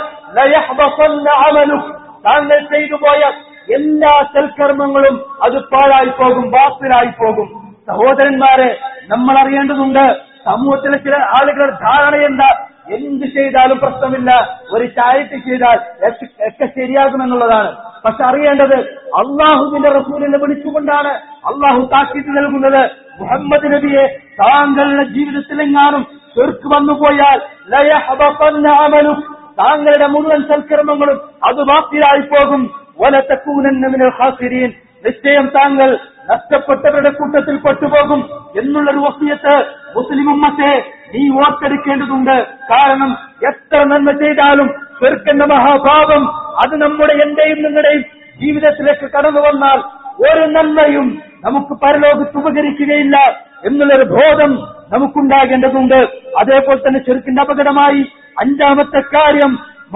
Speaker 1: താങ്കൾ ചെയ്തു പോയ എല്ലാ സൽക്കർമ്മങ്ങളും അത് പാഴായി പോകും, ബാത്തിലായി പോകും. സഹോദരന്മാരെ, നമ്മൾ അറിയേണ്ടതുണ്ട്, സമൂഹത്തിലെ ചില ആളുകളുടെ ധാരണ എന്താ? എന്ത് ചെയ്താലും പ്രശ്നമില്ല, ഒരു ചാരിറ്റി ചെയ്താൽ ഒക്കെ ശരിയാകുമെന്നുള്ളതാണ്. പക്ഷെ അറിയേണ്ടത്, അള്ളാഹുവിന്റെ റസൂലിനെ വിളിച്ചുകൊണ്ടാണ് അള്ളാഹു താക്കീത് നൽകുന്നത്. മുഹമ്മദ് നബിയെ, താങ്കളുടെ ജീവിതത്തിലെങ്ങാനും ശിർക്ക് വന്നുപോയാൽ ലയഹ്ബതന്ന അമലുക, താങ്കളുടെ മുഴുവൻ സൽക്കർമ്മങ്ങളും അത് ബാത്തിലായി പോകും. വലതകൂനന്ന മിനൽ ഖാസിരീൻ, നിശ്ചയം താങ്കൾ നഷ്ടപ്പെട്ടവരുടെ കൂട്ടത്തിൽ പെട്ടുപോകും എന്നുള്ളൊരു വസിയത്ത് മുസ്ലിം ഉമ്മത്തെ നീ ഓർത്തെടുക്കേണ്ടതുണ്ട്. കാരണം എത്ര നന്മ ചെയ്താലും ശിർക്കെന്ന മഹാപാപം അത് നമ്മുടെ എന്റെയും നിങ്ങളുടെയും ജീവിതത്തിലേക്ക് കടന്നു വന്നാൽ ഒരു നന്മയും നമുക്ക് പരലോകത്ത് ഉപകരിക്കുകയില്ല എന്നുള്ളൊരു ബോധം നമുക്കുണ്ടാകേണ്ടതുണ്ട്. അതേപോലെ തന്നെ ശിർക്കിന്റെ അപകടമായി അഞ്ചാമത്തെ കാര്യം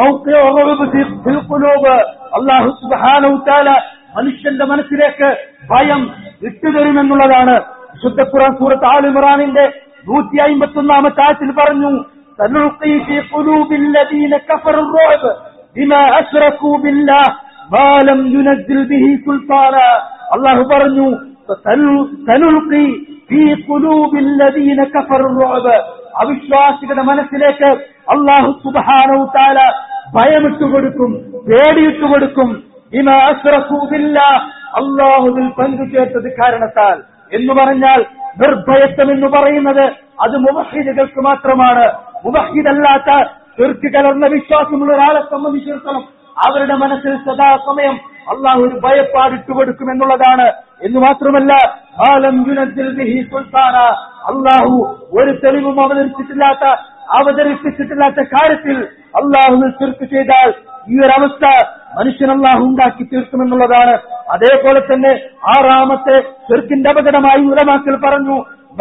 Speaker 1: അല്ലാഹു സുബ്ഹാനഹു വ തആല മനുഷ്യന്റെ മനസ്സിലേക്ക് ഭയം ഇട്ടുതരുമെന്നുള്ളതാണ്. വിശുദ്ധ ഖുർആൻ സൂറത്ത് ആൽ ഇംറാനിന്റെ നൂറ്റി അമ്പത്തി ഒന്നാമത്തെ ആയത്തിൽ പറഞ്ഞു, സനുൽഖി ഫീ ഖുലൂബിൽ ലദീന കഫറു الرعب ബിമാ അശ്റകൂ ബില്ലാഹ് മാ ലം യുനസ്സിൽ ബിഹി സുൽത്താന. അല്ലാഹു പറഞ്ഞു, സനുൽഖി ഫീ ഖുലൂബിൽ ലദീന കഫറു الرعب, അവിശ്വാസികളുടെ മനസ്സിലേക്ക് അല്ലാഹു സുബ്ഹാനഹു വ തആല ഭയമിട്ടു കൊടുക്കും, പേടിയിട്ടു കൊടുക്കും. ബിമാ അശ്റകൂ ബില്ലാഹ്, അല്ലാഹുവിൽ പങ്കുചേർത്തത് കാരണത്താൽ. എന്ന് പറഞ്ഞാൽ നിർഭയത്വം എന്ന് പറയുന്നത് അത് മുവഹ്ഹിദുകൾക്ക് മാത്രമാണ്. മുവഹ്ഹിദല്ലാത്ത ശിർക്ക് കലർന്ന വിശ്വാസമുള്ള ഒരാളെ സംബന്ധിച്ചിടത്തോളം അവരുടെ മനസ്സിൽ സദാസമയം അള്ളാഹു ഒരു ഭയപ്പാടിട്ട് കൊടുക്കുമെന്നുള്ളതാണ്. എന്ന് മാത്രമല്ല, ആലം യുനസ്സിൽ ബിഹി സുൽത്താന, അള്ളാഹു ഒരു തെളിവും അവതരിച്ചിട്ടില്ലാത്ത അവതരിപ്പിച്ചിട്ടില്ലാത്ത കാര്യത്തിൽ അള്ളാഹുവിൽ ശിർക്ക് ചെയ്താൽ ഈ ഒരവസ്ഥ മനുഷ്യൻ അല്ലാഹു ഉണ്ടാക്കി തീർക്കുമെന്നുള്ളതാണ്. അതേപോലെ തന്നെ ആറാമത്തെ ശിർക്കിന്റെ അപകടമായി ഉലമാക്കൾ പറഞ്ഞു,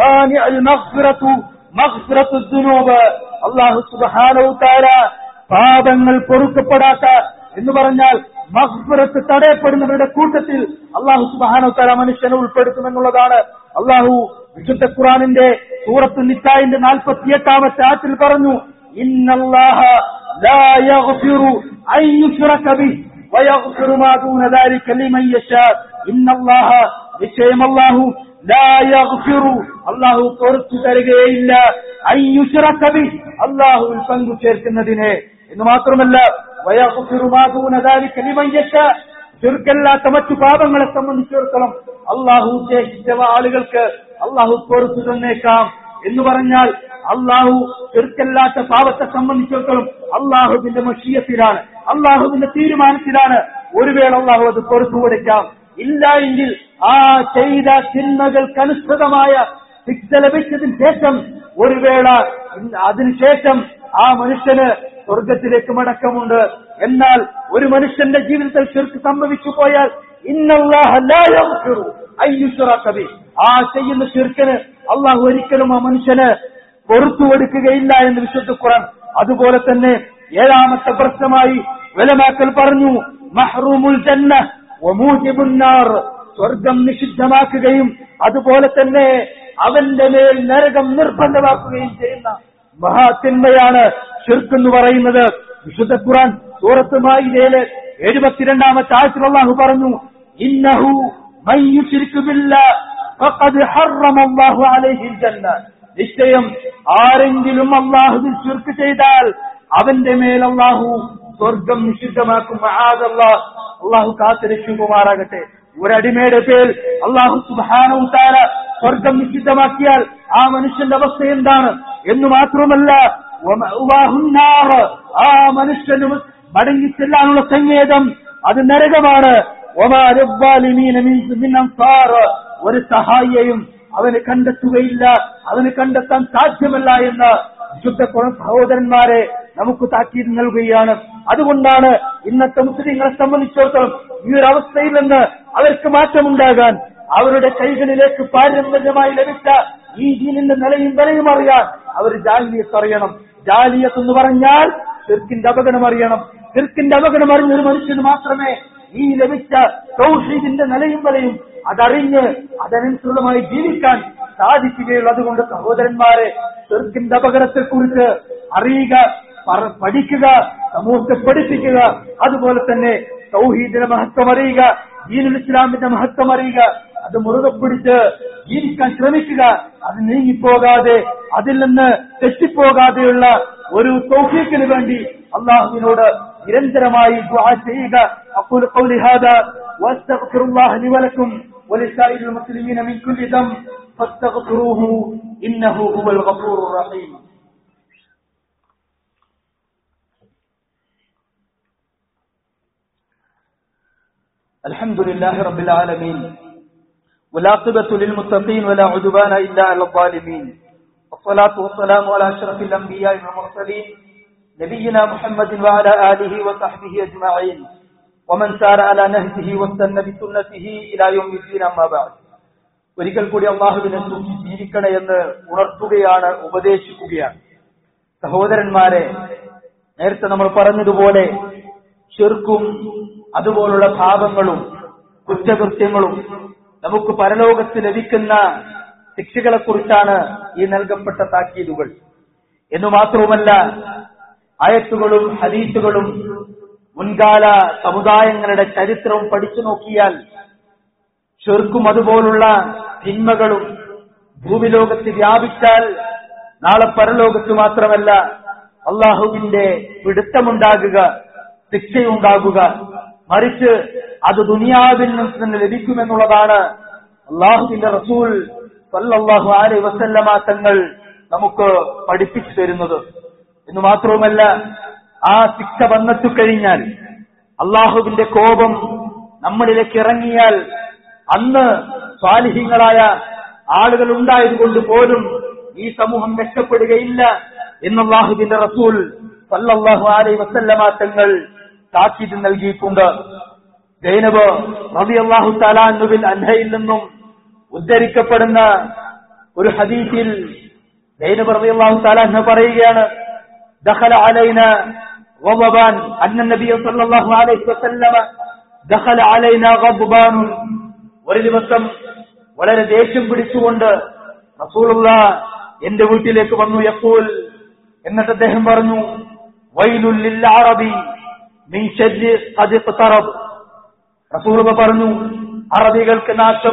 Speaker 1: അല്ലാഹു സുബ്ഹാനഹു വ തആല പാപങ്ങൾ പൊറുക്കപ്പെടാത്ത എന്ന് പറഞ്ഞാൽ മഗ്ഫിറത്ത് തടയപ്പെടുന്നവരുടെ കൂട്ടത്തിൽ അല്ലാഹു സുബ്ഹാനഹു വ തആല മനുഷ്യനെ ഉൾപ്പെടുത്തുമെന്നുള്ളതാണ്. അല്ലാഹു വിശുദ്ധ ഖുർആനിന്റെ സൂറത്തുൻ നിസാഇന്റെ നാൽപ്പത്തിയെട്ടാമത്തെ ആയത്തിൽ പറഞ്ഞു, ഇന്നല്ലാഹ ലാ യഗ്ഫിറു അൻ യുശ്റക ബിഹി വയഗ്ഫിറു മാ ദൂന ദാലിക ലിമൻ യശാ. ഇന്നല്ലാഹ, നിശ്ചയം അല്ലാഹു, ലാ യഗ്ഫിറു, അല്ലാഹു പൊറുത്തു തരുകയില്ല, അൻ യുശ്റക ബിഹി, അല്ലാഹുവിൽ പങ്കു ചേർക്കുന്നതിനെ. എന്ന് മാത്രമല്ല, വയഗ്ഫിറു മാ ദൂന ദാലിക ലിമൻ യശാ, ശിർക്കല്ലാത്ത മറ്റു പാപങ്ങളെ സംബന്ധിച്ചിടത്തോളം അല്ലാഹു ഉദ്ദേശിച്ച ആളുകൾക്ക് അല്ലാഹു പൊറുത്തു തന്നേക്കാം. എന്ന് പറഞ്ഞാൽ അല്ലാഹു ശിർക്കല്ലാത്ത പാപത്തെ സംബന്ധിച്ചിടത്തോളം അല്ലാഹുവിന്റെ മശീയത്തിലാണ്, അല്ലാഹുവിന്റെ തീരുമാനത്തിലാണ്. ഒരു വേള അല്ലാഹു അത് പൊറുത്തു കൊടുക്കാം. ഇല്ല എങ്കിൽ ആ ചെയ്ത തിന്മകൾക്കനുസൃതമായ ശിക്ഷ ലഭിച്ചതിന് ശേഷം ഒരു വേള അതിനുശേഷം ആ മനുഷ്യന് സ്വർഗത്തിലേക്ക് മടക്കമുണ്ട്. എന്നാൽ ഒരു മനുഷ്യന്റെ ജീവിതത്തിൽ ശിർക്ക് സംഭവിച്ചു പോയാൽ ഇന്നല്ലാഹ ലാ യഗ്ഫിറു അൻ യുശ്റക ബിഹി, ആ ചെയ്യുന്ന ശിർക്കിന് അല്ലാഹു ഒരിക്കലും ആ മനുഷ്യന് പൊറുത്തു കൊടുക്കുകയില്ല എന്ന് വിശുദ്ധ ഖുർആൻ. അതുപോലെ തന്നെ ഏഴാമത്തെ പ്രശ്നമായി ഉലമാക്കൾ പറഞ്ഞു, മഹ്റൂമുൽ ജന്ന വമൂജിബുൻ നാർ, സ്വർഗം നിഷിദ്ധമാക്കുകയും അതുപോലെ തന്നെ അവന്റെ മേൽ നരകം നിർബന്ധമാക്കുകയും ചെയ്യുന്ന മഹാതിന്മയാണ് ശിർക്ക് എന്ന് പറയുന്നത്. വിശുദ്ധ ഖുർആൻ സൂറത്ത് മാഇദയിലെ എഴുപത്തിരണ്ടാമത്തെ ആയത്തിൽ അല്ലാഹു പറഞ്ഞു, ഇന്നഹു മൻ യുശ്രിക് ബില്ലാഹ് ഫഖദ് ഹറമല്ലാഹു അലൈഹിൽ ജന്ന, നിശ്ചയം ആരെങ്കിലും അല്ലാഹുവിൽ ശിർക്ക് ചെയ്താൽ അവന്റെ മേൽ അല്ലാഹു സ്വർഗം നിഷിദ്ധമാക്കും. മആദല്ലാഹ്, അല്ലാഹു കാത്തുരക്ഷിക്കുമാറാകട്ടെ. ഒരടിമയുടെ പേരിൽ അല്ലാഹു സുബ്ഹാനഹു വ തആല സ്വർഗം നിശ്ചിതമാക്കിയാൽ ആ മനുഷ്യന്റെ അവസ്ഥ എന്താണ് എന്ന് മാത്രമല്ല ആ മനുഷ്യന് മടങ്ങിച്ചെല്ലാനുള്ള സങ്കേതം അത് നരകമാണ്. ഒരു സഹായിയെയും അവന് കണ്ടെത്തുകയില്ല, അവന് കണ്ടെത്താൻ സാധ്യമല്ല എന്ന് വിശുദ്ധ ഖുർആൻ സഹോദരന്മാരെ നമുക്ക് താക്കീത് നൽകുകയാണ്. അതുകൊണ്ടാണ് ഇന്നത്തെ മുസ്ലിങ്ങളെ സംബന്ധിച്ചിടത്തോളം ഈ ഒരു അവസ്ഥയിൽ നിന്ന് അവർക്ക് മാറ്റമുണ്ടാകാൻ അവരുടെ കൈകളിലേക്ക് പാരമ്പര്യമായി ലഭിച്ച ഈ ദീനിന്റെ നിലയും വിലയും അറിയാൻ അവർ ജാലിയത്ത് അറിയണം. ജാലിയത്ത് എന്ന് പറഞ്ഞാൽ ശിർക്കിന്റെ അപകടം അറിയണം. ശിർക്കിന്റെ അപകടം അറിഞ്ഞ ഒരു മനുഷ്യന് മാത്രമേ ഈ ലഭിച്ച തൗഹീദിന്റെ നിലയും വിലയും അതറിഞ്ഞ് അതനുസൃതമായി ജീവിക്കാൻ സാധിക്കുകയുള്ളൂ. അതുകൊണ്ട് സഹോദരന്മാരെ, ശിർക്കിന്റെ അപകടത്തെ കുറിച്ച് അറിയുക, പഠിക്കുക, സമൂഹത്തെ പഠിപ്പിക്കുക. അതുപോലെ തന്നെ തൗഹീദിന്റെ മഹത്വം അറിയുക, ദീനുൽ ഇസ്ലാമിന്റെ മഹത്വം അറിയുക, അത് മുറുകെ പിടിച്ച് ജീവിക്കാൻ ശ്രമിക്കുക. അത് നീങ്ങിപ്പോകാതെ, അതിൽ നിന്ന് തെറ്റിപ്പോകാതെയുള്ള ഒരു തൗഫീഖിന് വേണ്ടി അല്ലാഹുവിനോട് നിരന്തരമായി ദുആ ചെയ്യുക. അഖൂലു ഖൗലി ഹാദാ വഅസ്തഗ്ഫിറുല്ലാഹ ലി വലക്കും വലിസായിരിൽ മുസ്ലിമീന മിൻ കുല്ലി ദംബ് ഫസ്തഗ്ഫിറൂഹു ഇന്നഹു ഹുവൽ ഗഫൂറുർ റഹീം. അൽഹംദുലില്ലാഹി റബ്ബിൽ ആലമീൻ والعاقبة للمتقين ولا عدوان إلا على الظالمين والصلاة والسلام على أشرف الأنبياء والمرسلين نبينا محمد وعلى آله وصحبه أجمعين ومن سار على نهجه واستنى بسنته إلى يوم الدين أما بعد. ഒരിക്കൽ കൂടി അല്ലാഹുവിനെ സൂക്ഷിച്ച് ജീവിക്കണേ എന്ന് ഉണർത്തുകയാണ്, ഉപദേശിക്കുകയാണ്. സഹോദരന്മാരെ, നേരത്തെ നമ്മൾ പറഞ്ഞതുപോലെ ശിർക്കും അതുപോലുള്ള പാപങ്ങളും കുറ്റകൃത്യങ്ങളും നമുക്ക് പരലോകത്ത് ലഭിക്കുന്ന ശിക്ഷകളെ കുറിച്ചാണ് ഈ നൽകപ്പെട്ട താക്കീതുകൾ. എന്നു മാത്രവുമല്ല, ആയത്തുകളും ഹദീസുകളും മുൻകാല സമുദായങ്ങളുടെ ചരിത്രവും പഠിച്ചു നോക്കിയാൽ ശിർക്കും അതുപോലുള്ള തിന്മകളും ഭൂമിലോകത്ത് വ്യാപിച്ചാൽ നാളെ പരലോകത്ത് മാത്രമല്ല അള്ളാഹുവിന്റെ പിടുത്തമുണ്ടാകുക, ശിക്ഷയുണ്ടാകുക, മറിച്ച് അത് ദുനിയാവിൽ നിന്ന് തന്നെ ലഭിക്കുമെന്നുള്ളതാണ് അള്ളാഹുവിന്റെ റസൂൽ സല്ലല്ലാഹു അലൈഹി വസല്ലമ തങ്ങൾ നമുക്ക് പഠിപ്പിച്ചു തരുന്നത്. എന്ന് മാത്രവുമല്ല, ആ ശിക്ഷ വന്നെത്തു കഴിഞ്ഞാൽ, അള്ളാഹുവിന്റെ കോപം നമ്മളിലേക്ക് ഇറങ്ങിയാൽ, അന്ന് സ്വാലിഹീങ്ങളായ ആളുകൾ ഉണ്ടായതുകൊണ്ട് പോലും ഈ സമൂഹം രക്ഷപ്പെടുകയില്ല എന്ന് അള്ളാഹുവിന്റെ റസൂൽ സല്ലല്ലാഹു അലൈഹി വസല്ലമ തങ്ങൾ താക്കീത് നൽകിയിട്ടുണ്ട്. സൈനബ് റളിയല്ലാഹു തആല അൻഹയിൽ നിന്നും ഉദ്ധരിക്കപ്പെടുന്ന ഒരു ഹദീസിൽ സൈനബ് റളിയല്ലാഹു തആല അൻഹ പറയുകയാണ്, ദഖല അലൈന ഗളബാൻ അന്ന നബിയ സല്ലല്ലാഹു അലൈഹി വസല്ലമ ദഖല അലൈന ഗളബാൻ. ഒരു ദിവസം വളരെ ദേഷ്യം പിടിച്ചുകൊണ്ട് റസൂലുള്ളാഹ് എന്റെ വീട്ടിലേക്ക് വന്നു. യഖൂൽ, എന്നിട്ട് അദ്ദേഹം പറഞ്ഞു, വൈലുൽ ലിൽ അറബി മിൻ ശർരി ഖദ് ഇഖ്തറബ്. റസൂലുള്ളാഹ് പറഞ്ഞു, അറബികൾക്ക് നാശം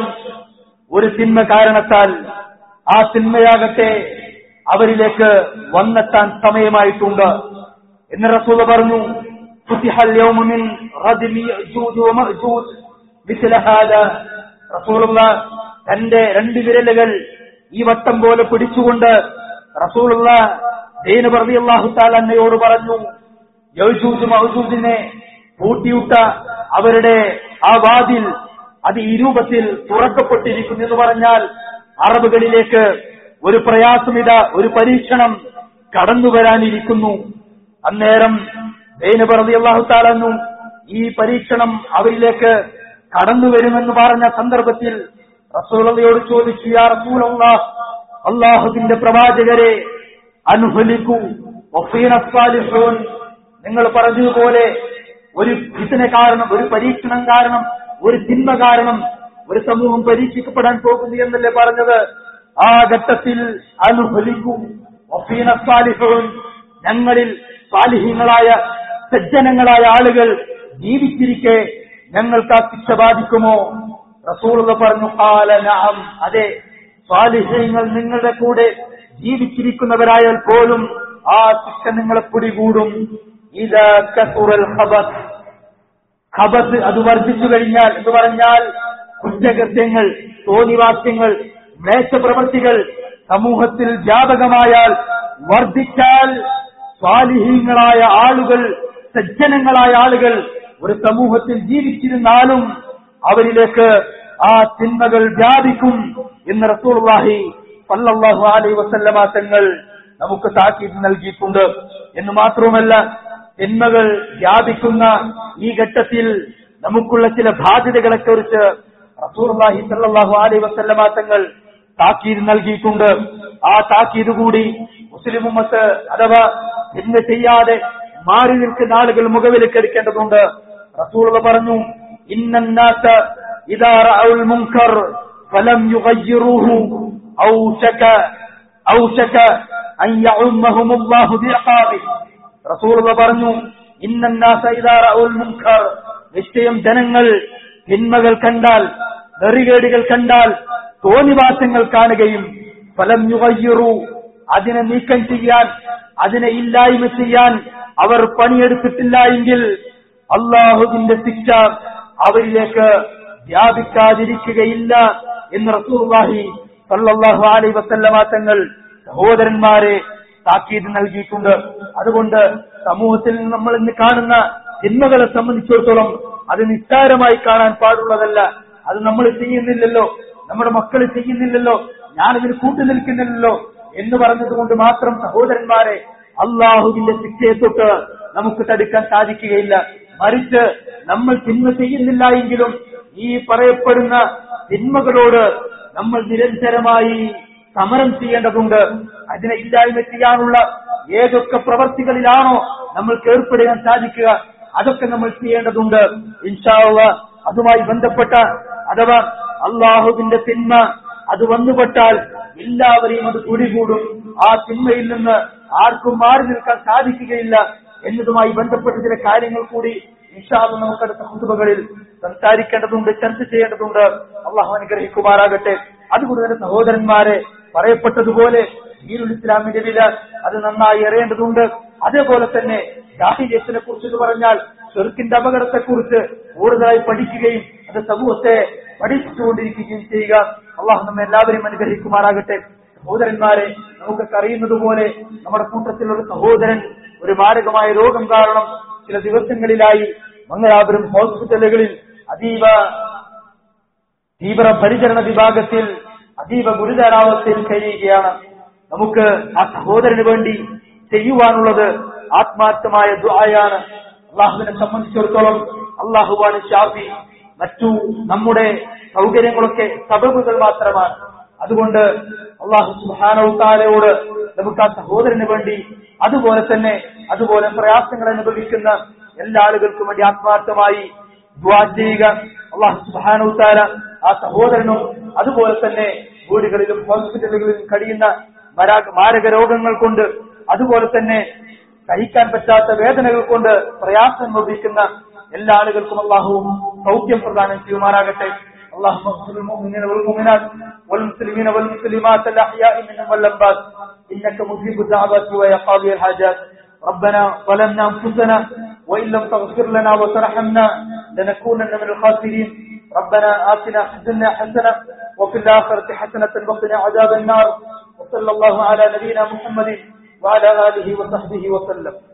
Speaker 1: ഒരു തിന്മ കാരണത്താൽ, ആ തിന്മയാകട്ടെ അവരിലേക്ക് വന്നെത്താൻ സമയമായിട്ടുണ്ട് എന്ന് റസൂൽ പറഞ്ഞു. ഫുതിഹൽ യൗമ മിൻ റദ്മി യജൂജ് വമഅജൂജ് മിസ്ല ഹാദാ. റസൂലുള്ളാഹ് തന്റെ രണ്ട് വിരലുകൾ ഈ വട്ടം പോലെ പിടിച്ചുകൊണ്ട് റസൂലുള്ളാഹ് സൈനബ് റളിയല്ലാഹു തആല അൻഹയോട് പറഞ്ഞു, യജൂജ് മഅജൂജിനെ പൂട്ടിയിട്ട അവരുടെ ആ വാതിൽ അത് ഈ രൂപത്തിൽ തുറക്കപ്പെട്ടിരിക്കുന്നു എന്ന് പറഞ്ഞാൽ അറബുകളിലേക്ക് ഒരു പ്രയാസമിത, ഒരു പരീക്ഷണം കടന്നു വരാനിരിക്കുന്നു. അന്നേരം സൈനബ് റളിയല്ലാഹു തആല അൻഹു ഈ പരീക്ഷണം അവരിലേക്ക് കടന്നു വരുമെന്ന് പറഞ്ഞ സന്ദർഭത്തിൽ റസൂലുള്ളാഹിയോട് ചോദിച്ചു, യാ റസൂലല്ലാഹ്, അല്ലാഹുവിന്റെ പ്രവാചകരെ, അൻഹലികു വഫീന സ്വാലിഹൂൻ, നിങ്ങൾ പറഞ്ഞതുപോലെ ഒരു ഫിത്ന കാരണം, ഒരു പരീക്ഷണം കാരണം, ഒരു തിന്മ കാരണം ഒരു സമൂഹം പരീക്ഷിക്കപ്പെടാൻ പോകുന്നു എന്നല്ലേ പറഞ്ഞത്? ആ ഘട്ടത്തിൽ അൻഹലികു വഫീന സ്വാലിഹൂൻ, ഞങ്ങളിൽ സ്വാലിഹീങ്ങളായ സജ്ജനങ്ങളായ ആളുകൾ ജീവിച്ചിരിക്കെ ഞങ്ങൾക്ക് ആ ശിക്ഷ ബാധിക്കുമോ? റസൂലുള്ളാഹി പറഞ്ഞു, ഖാല നഅം, അതെ, സ്വാലിഹീങ്ങൾ നിങ്ങളുടെ കൂടെ ജീവിച്ചിരിക്കുന്നവരായാൽ പോലും ആ ശിക്ഷ നിങ്ങളെ പിടികൂടും. ഇദാ കസുറൽ ഖബസ്, ഖബസ് അത് വർദ്ധിച്ചു കഴിഞ്ഞാൽ എന്ന് പറഞ്ഞാൽ കുറ്റകൃത്യങ്ങൾ, തോന്നിവാക്യങ്ങൾ, മ്ലേച്ഛ പ്രവൃത്തികൾ സമൂഹത്തിൽ വ്യാപകമായാൽ, വർദ്ധിച്ചാൽ, സ്വാലിഹീങ്ങളായ ആളുകൾ, സജ്ജനങ്ങളായ ആളുകൾ ഒരു സമൂഹത്തിൽ ജീവിച്ചിരുന്നാലും അവരിലേക്ക് ആ തിന്മകൾ വ്യാപിക്കും എന്ന് റസൂലുള്ളാഹി സ്വല്ലല്ലാഹു അലൈഹി വസല്ലമ തങ്ങൾ നമുക്ക് താക്കീത് നൽകിയിട്ടുണ്ട്. എന്ന് മാത്രവുമല്ല, തിന്മകൾ വ്യാപിക്കുന്ന ഈ ഘട്ടത്തിൽ നമുക്കുള്ള ചില ബാധ്യതകളെ കുറിച്ച് റസൂലുള്ളാഹി സ്വല്ലല്ലാഹു അലൈഹി വസല്ലമ തങ്ങൾ താക്കീത് നൽകിയിട്ടുണ്ട്. ആ താക്കീത് കൂടി മുസ്ലിം ഉമ്മത്ത് അഥവാ തിന്മ ചെയ്യാതെ മാറി നിൽക്കുന്ന ആളുകൾ മുഖവിലക്കെടുക്കേണ്ടതുണ്ട്. റസൂലുള്ളാഹി പറഞ്ഞു, ഇന്നന്നാസ ഇദാ റഅഉൽ മുൻകർ ഫലം യുഗയ്യിറൂഹു ഔശക ഔശക അൻ യഉമ്മഹുമുല്ലാഹു ബിഇഖാബി. റസൂലുള്ളാഹി പറഞ്ഞു, ഇന്നന്നാസ ഇദാ റഅഉൽ മുൻകർ, നിശ്ചയം ജനങ്ങൾ തിന്മകൾ കണ്ടാൽ, നെറികേടുകൾ കണ്ടാൽ, തോന്നിവാസങ്ങൾ കാണുകയും ഫലം യുഗയ്യിറൂ, അതിനെ നീക്കം ചെയ്യാൻ, അതിനെ ഇല്ലായ്മ ചെയ്യാൻ അവർ പണിയെടുത്തിട്ടില്ല എങ്കിൽ അള്ളാഹുവിന്റെ ശിക്ഷ അവരിലേക്ക് വ്യാപിക്കാതിരിക്കുകയില്ല എന്ന് റസൂലുള്ളാഹി സ്വല്ലല്ലാഹു അലൈഹി വസല്ലമ തങ്ങൾ സഹോദരന്മാരെ താക്കീത് നൽകിയിട്ടുണ്ട്. അതുകൊണ്ട് സമൂഹത്തിൽ നമ്മൾ ഇന്ന് കാണുന്ന തിന്മകളെ സംബന്ധിച്ചിടത്തോളം അത് നിസ്സാരമായി കാണാൻ പാടുള്ളതല്ല. അത് നമ്മൾ ചെയ്യുന്നില്ലല്ലോ, നമ്മുടെ മക്കൾ ചെയ്യുന്നില്ലല്ലോ, ഞാനിതിന് കൂട്ടുനിൽക്കുന്നില്ലല്ലോ എന്ന് പറഞ്ഞതുകൊണ്ട് മാത്രം സഹോദരന്മാരെ അള്ളാഹുവിന്റെ ശിക്ഷയെ തൊട്ട് നമുക്ക് തടുക്കാൻ സാധിക്കുകയില്ല. മറിച്ച് നമ്മൾ തിന്മ ചെയ്യുന്നില്ല എങ്കിലും ഈ പറയപ്പെടുന്ന തിന്മകളോട് നമ്മൾ നിരന്തരമായി സമരം ചെയ്യേണ്ടതുണ്ട്. അതിനെ ഇല്ലായ്മ ചെയ്യാനുള്ള ഏതൊക്കെ പ്രവർത്തികളിലാണോ നമ്മൾക്ക് ഏർപ്പെടാൻ സാധിക്കുക അതൊക്കെ നമ്മൾ ചെയ്യേണ്ടതുണ്ട്. ഇൻഷാ അല്ലാഹ് അതുമായി ബന്ധപ്പെട്ട അഥവാ അള്ളാഹുവിന്റെ തിന്മ അത് വന്നുപെട്ടാൽ എല്ലാവരെയും അത് പിടികൂടും. ആ തിന്മയിൽ നിന്ന് ആർക്കും മാറി നിൽക്കാൻ സാധിക്കുകയില്ല എന്നതുമായി ബന്ധപ്പെട്ട ചില കാര്യങ്ങൾ കൂടി ഇൻഷാ അല്ലാഹ് നമുക്ക് അടുത്ത ഖുതുബകളിൽ സംസാരിക്കേണ്ടതുണ്ട്, ചർച്ച ചെയ്യേണ്ടതുണ്ട്. അള്ളാഹു അനുഗ്രഹിക്കുമാറാകട്ടെ. അതുകൊണ്ട് തന്നെ സഹോദരന്മാരെ, പറയപ്പെട്ടതുപോലെ ദീനുൽ ഇസ്ലാമിന്റെ വില അത് നന്നായി അറിയേണ്ടതുണ്ട്. അതേപോലെ തന്നെ ജാഹിലിയത്തിനെ കുറിച്ച് പറഞ്ഞാൽ ശിർക്കിന്റെ അപകടത്തെക്കുറിച്ച് കൂടുതലായി പഠിക്കുകയും അത് സമൂഹത്തെ പഠിച്ചുകൊണ്ടിരിക്കുകയും ചെയ്യുക. അള്ളാഹു നമ്മെ എല്ലാവരെയും അനുഗ്രഹിക്കുമാറാകട്ടെ. സഹോദരന്മാരെ, നമുക്കൊക്കെ അറിയുന്നതുപോലെ നമ്മുടെ കൂട്ടത്തിലുള്ള സഹോദരൻ ഒരു മാരകമായ രോഗം കാരണം ചില ദിവസങ്ങളിലായി മംഗലാപുരം ഹോസ്പിറ്റലുകളിൽ അതീവ തീവ്ര പരിചരണ വിഭാഗത്തിൽ അതീവ ഗുരുതരാവസ്ഥയിൽ കഴിയുകയാണ്. നമുക്ക് ആ സഹോദരന് വേണ്ടി ചെയ്യുവാനുള്ളത് ആത്മാർത്ഥമായ ദുആയാണ്. അള്ളാഹുവിനെ സംബന്ധിച്ചിടത്തോളം അള്ളാഹുവാണ് ഷാഫി. മറ്റു നമ്മുടെ സൗകര്യങ്ങളൊക്കെ സബബുകൾ മാത്രമാണ്. അതുകൊണ്ട് അള്ളാഹു സുബ്ഹാനഹു തആലയോട് നമുക്ക് ആ സഹോദരന് വേണ്ടി അതുപോലെ തന്നെ അതുപോലെ പ്രയാസങ്ങൾ അനുഭവിക്കുന്ന എല്ലാ ആളുകൾക്കും വേണ്ടി ആത്മാർത്ഥമായി ദുആ ചെയ്യുക. അള്ളാഹു സുബ്ഹാനഹു തആല ആ സഹോദരനും അതുപോലെ തന്നെ വീടുകളിലും ഹോസ്പിറ്റലുകളിലും കഴിയുന്ന മാരക രോഗങ്ങൾ കൊണ്ട് അതുപോലെ തന്നെ സഹിക്കാൻ പറ്റാത്ത വേദനകൾ കൊണ്ട് പ്രയാസം അനുഭവിക്കുന്ന എല്ലാ ആളുകൾക്കും അള്ളാഹു സൗഖ്യം പ്രദാനം ചെയ്യുമാറാകട്ടെ. اللهم اغفر للمؤمنين والمؤمنات والمسلمين والمسلمات الأحياء منهم والأموات إنك مجيب الدعوات ويا قاضي الحاجات. ربنا ظلمنا أنفسنا وإن لم تغفر لنا وترحمنا لنكونن من الخاسرين. ربنا آتنا في الدنيا حسنة وفي الآخرة حسنة وقنا عذاب النار. وصلى الله على نبينا محمد وعلى آله وصحبه وسلم.